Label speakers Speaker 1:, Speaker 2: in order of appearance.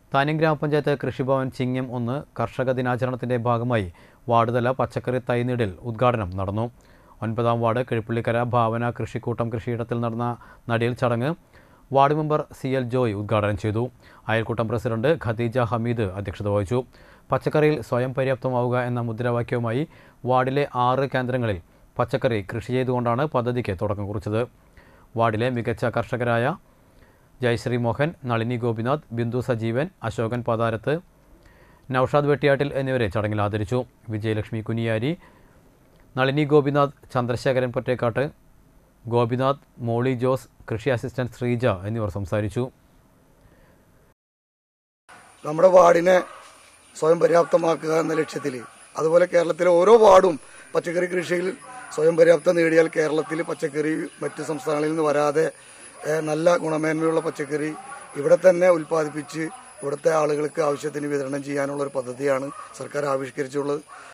Speaker 1: താന്യം ഗ്രാമപഞ്ചായത്ത് കൃഷിഭവൻ ചിങ്ങം 1 കർഷക ദിനാചരണത്തിന്റെ ഭാഗമായി വാർഡുതല പച്ചക്കറി തൈനീടിൽ ഉദ്ഘാടനം നടന്നു. 9ാം വാർഡ് കിഴിപ്പള്ളിക്കര ഭാവന കൃഷിക്കൂട്ടം കൃഷിയിടത്തിൽ നടന്ന നടീൽ ചടങ്ങ് വാർഡ് മെമ്പർ CL ജോയ് ഉദ്ഘാടനം ചെയ്തു. അയൽക്കൂട്ടം പ്രസിഡന്റ് ഖദീജ ഹമീദ് അധ്യക്ഷത വഹിച്ചു. പച്ചക്കറിയിൽ സ്വയം പര്യാപ്തമാവുക എന്ന മുദ്രാവാക്യവുമായി വാർഡിലെ 6 കേന്ദ്രങ്ങളിൽ പച്ചക്കറി കൃഷി ചെയ്തുകൊണ്ടാണ് പദ്ധതിക്ക് തുടക്കം കുറിച്ചത്. വാർഡിലെ മികച്ച കർഷകരായ ജയശ്രീ മോഹൻ, നളിനി ഗോപിനാഥ്, ബിന്ദു സജീവൻ, അശോകൻ പാതാരത്ത്, നൌഷാദ് വെട്ടിയാട്ടിൽ എന്നിവരെ ചടങ്ങിൽ ആദരിച്ചു. വിജയലക്ഷ്മി കുനിയാരി, നളിനി ഗോപിനാഥ്, ചന്ദ്രശേഖരൻ പൊറ്റേക്കാട്ട്, ഗോപിനാഥ്, മോളി ജോസ്, കൃഷി അസിസ്റ്റന്റ് ശ്രീജ എന്നിവർ സംസാരിച്ചു.
Speaker 2: നമ്മുടെ വാർഡിനെ സ്വയം പര്യാപ്തമാക്കുക എന്ന ലക്ഷ്യത്തിൽ, അതുപോലെ കേരളത്തിലെ ഓരോ വാർഡും പച്ചക്കറി കൃഷിയിൽ സ്വയം പര്യാപ്തത നേടിയാൽ കേരളത്തിൽ പച്ചക്കറി മറ്റ് സംസ്ഥാനങ്ങളിൽ നിന്ന് വരാതെ നല്ല ഗുണമേന്മയുള്ള പച്ചക്കറി ഇവിടെ തന്നെ ഉൽപ്പാദിപ്പിച്ച് ഇവിടുത്തെ ആളുകൾക്ക് ആവശ്യത്തിന് വിതരണം ചെയ്യാനുള്ള ഒരു പദ്ധതിയാണ് സർക്കാർ ആവിഷ്കരിച്ചുള്ളത്.